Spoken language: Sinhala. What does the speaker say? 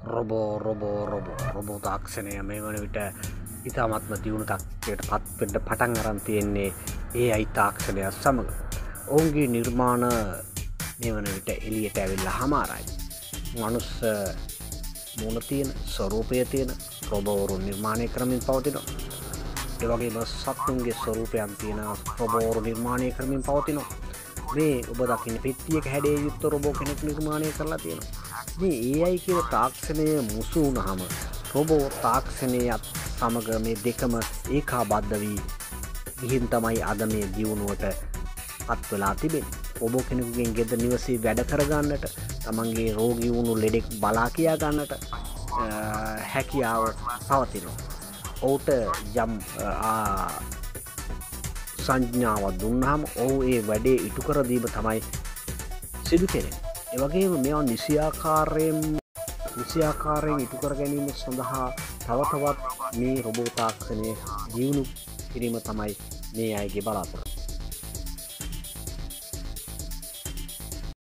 රොබෝ තාක්ෂණය මේ වන විට ඉතාමත්ම දියුණු තත්ත්වයට පත්වෙන්න පටන් අරන් තියෙන්නේ AI තාක්ෂණයත් සමග. ඔවුන්ගේ නිර්මාණ මේ වන විට එළියට ඇවිල්ලා හමාරයි. මනුස්ස මුණ තියෙන ස්වරූපය තියෙන රොබෝවරු නිර්මාණය කරමින් පවතිනවා. ඒ වගේම සත්තුන්ගේ ස්වරූපයන් තියෙන රොබෝවරු නිර්මාණය කරමින් පවතිනවා. මේ ඔබ දකින්න පෙට්ටියක හැඩේ යුක්ත රොබෝ කෙනෙක් නිර්මාණය කරලා තියෙනවා. මේ AI කියන තාක්ෂණය මුසු වුණාම රොබෝ තාක්ෂණයත් සමග මේ දෙකම ඒකාබද්ධ වී ගිහින් තමයි අද මේ දියුණුවට පත් වෙලා තිබෙන්නේ. රොබෝ කෙනෙකුගෙන් ගෙදර නිවසේ වැඩ කරගන්නට, තමන්ගේ රෝගී වුණු ලෙඩෙක් බලා කියා ගන්නට හැකියාව පවතිනවා. ඔහුට යම් සංඥාවක් දුන්නාම ඔහු ඒ වැඩේ ඉටු කර දීම තමයි සිදු කෙරෙන්නේ. ඒ වගේම මේවා නිසියාකාරයෙන් ඉටු කර ගැනීම සඳහා තව තවත් මේ රොබෝ තාක්ෂණය දියුණු කිරීම තමයි මේ අයගේ බලාපොරොත්තුව.